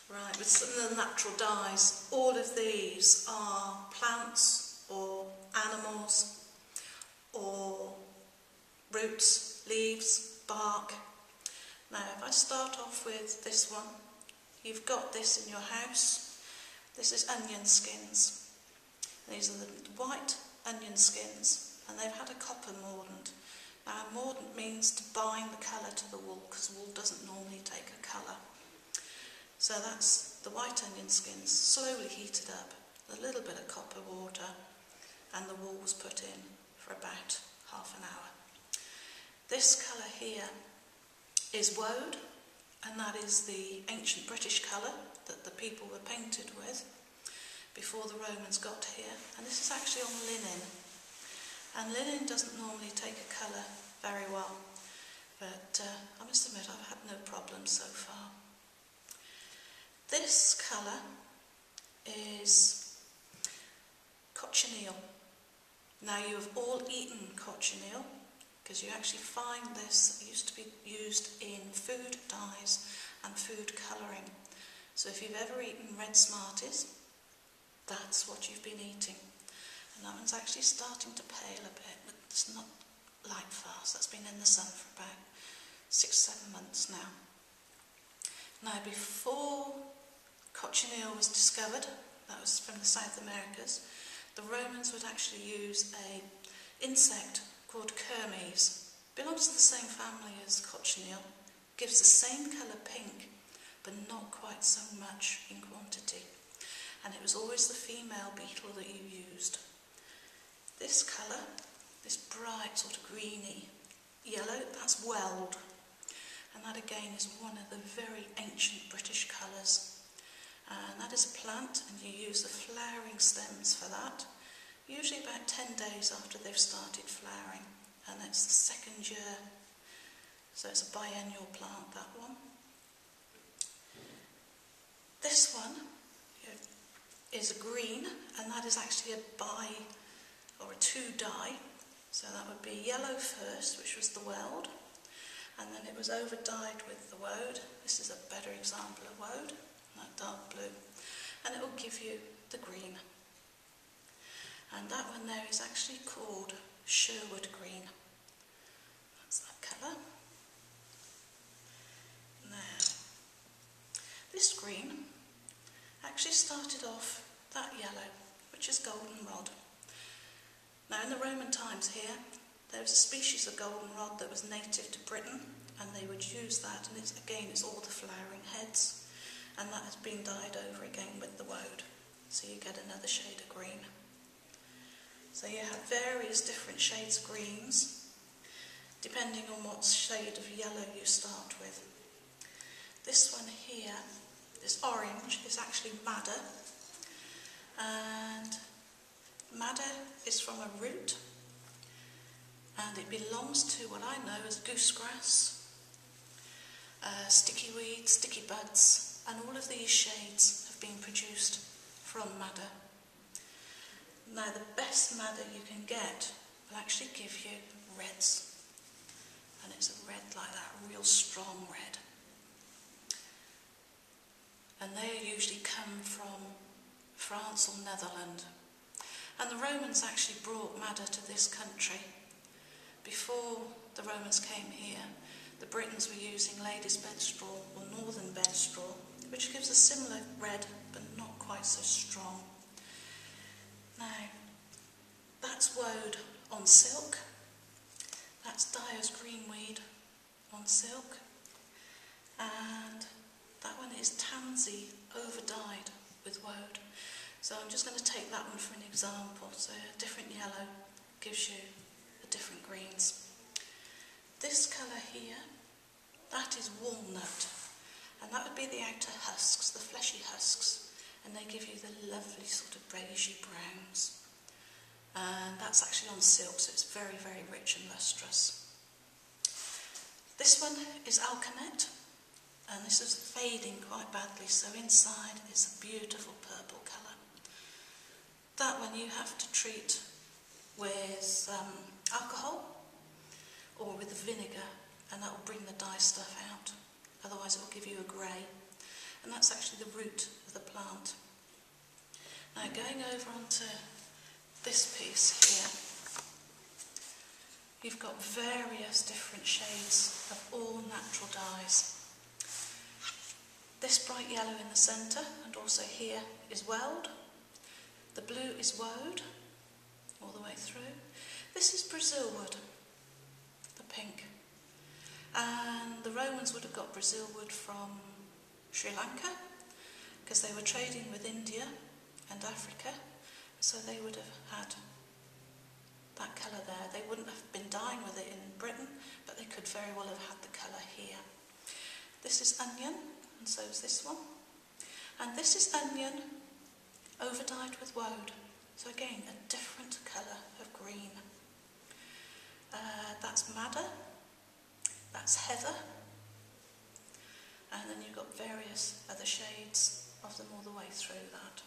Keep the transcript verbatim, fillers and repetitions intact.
Right, with some of the natural dyes, all of these are plants or animals or roots, leaves, bark. Now if I start off with this one, you've got this in your house. This is onion skins. These are the white onion skins and they've had a copper mordant. Now a mordant means to bind the colour to the wool because wool doesn't normally take a colour. So that's the white onion skins slowly heated up, a little bit of copper water, and the wool was put in for about half an hour. This colour here is woad, and that is the ancient British colour that the people were painted with before the Romans got here, and this is actually on linen. And linen doesn't normally take a colour very well, but uh, I must admit I've had no problems so far. This colour is cochineal. Now you have all eaten cochineal because you actually find this, it used to be used in food dyes and food colouring. So if you've ever eaten red Smarties, that's what you've been eating. And that one's actually starting to pale a bit, but it's not light fast. That's been in the sun for about six, seven months now. Now before cochineal was discovered, that was from the South Americas, the Romans would actually use an insect called kermes. Belongs to the same family as cochineal, gives the same colour pink, but not quite so much in quantity. And it was always the female beetle that you used. This colour, this bright sort of greeny yellow, that's weld. And that again is one of the very ancient British colours. And that is a plant, and you use the flowering stems for that, usually about ten days after they've started flowering, and it's the second year, so it's a biennial plant, that one. This one is a green, and that is actually a bi or a two dye, so that would be yellow first, which was the weld, and then it was over dyed with the woad. This is a better example of woad. That dark blue, and it will give you the green. And that one there is actually called Sherwood green. That's that colour. Now, this green actually started off that yellow, which is goldenrod. Now in the Roman times here, there was a species of goldenrod that was native to Britain, and they would use that, and it's, again it's all the flowering heads. And that has been dyed over again with the woad, so you get another shade of green. So you have various different shades of greens, depending on what shade of yellow you start with. This one here, this orange, is actually madder, and madder is from a root, and it belongs to what I know as goosegrass, uh, sticky weed, sticky buds. And all of these shades have been produced from madder. Now the best madder you can get will actually give you reds. And it's a red like that, a real strong red. And they usually come from France or Netherlands. And the Romans actually brought madder to this country. Before the Romans came here, the Britons were using ladies' bed straw or northern bed straw, which gives a similar red, but not quite so strong. Now, that's woad on silk, that's Dyer's greenweed on silk, and that one is tansy over-dyed with woad. So I'm just going to take that one for an example. So a different yellow gives you the different greens. This colour here, that is walnut. And that would be the outer husks, the fleshy husks, and they give you the lovely sort of beigey browns. And that's actually on silk, so it's very, very rich and lustrous. This one is alkanet, and this is fading quite badly, so inside is a beautiful purple colour. That one you have to treat with um, alcohol or with vinegar, and that will bring the dye stuff out. Otherwise it will give you a grey. and that's actually the root of the plant. Now going over onto this piece here, you've got various different shades of all natural dyes. This bright yellow in the centre, and also here, is weld. The blue is woad all the way through. This is Brazil wood, the pink. And the Romans would have got Brazil wood from Sri Lanka, because they were trading with India and Africa, so they would have had that colour there. They wouldn't have been dyeing with it in Britain, but they could very well have had the colour here. This is onion, and so is this one. And this is onion over-dyed with woad. So again, a different colour of green. Uh, that's madder, that's heather, and then you've got various other shades of them all the way through that.